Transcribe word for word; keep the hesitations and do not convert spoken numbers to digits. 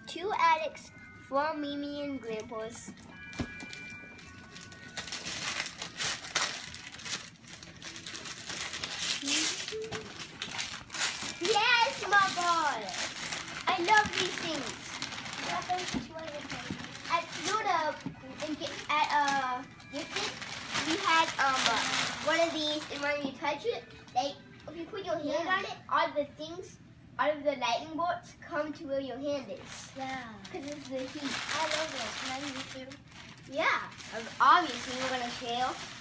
two addicts from Mimi and Grandpa's. Yes, my boy! I love these things. At Luna, at uh, Gifted, we had um one of these, and when you touch it, like if you put your hand yeah. on it, all the things, all of the lightning bolts come to where your hand is. Yeah. Because it's the heat. I love it. Can I use it too? Yeah. Obviously, we're gonna share.